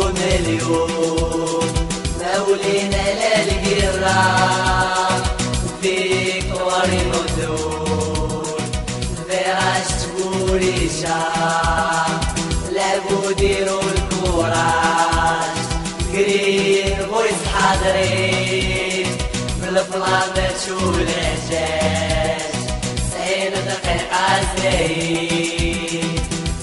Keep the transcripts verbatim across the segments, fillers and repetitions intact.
مليون مولينا للقراب فيكتوار يموتون فراش تقوليشا لعبوا ديروا الكوراج جرين بويس حاضرين بالفلامات والعجاج سعين دقيقة زين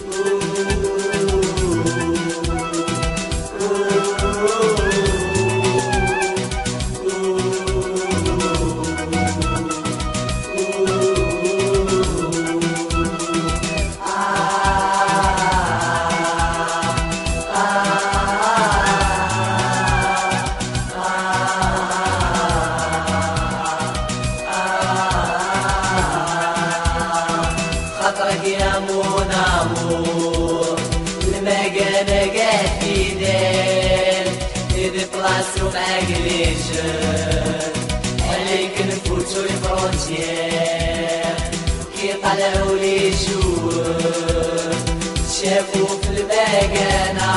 خاطرك يا مون امور المكانة قاعد في ديل ايدي بلاصتو معقليشن عليك نفوتو الفرونتيير كي طلعو لي جوه شافو في المكانة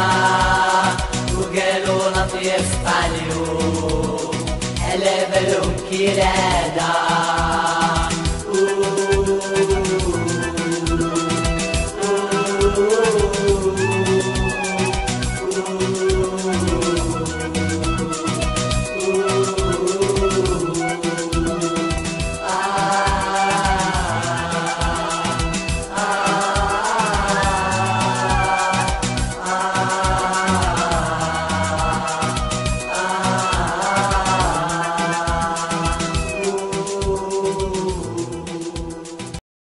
وقالو لطيف طاليو على بالهم كي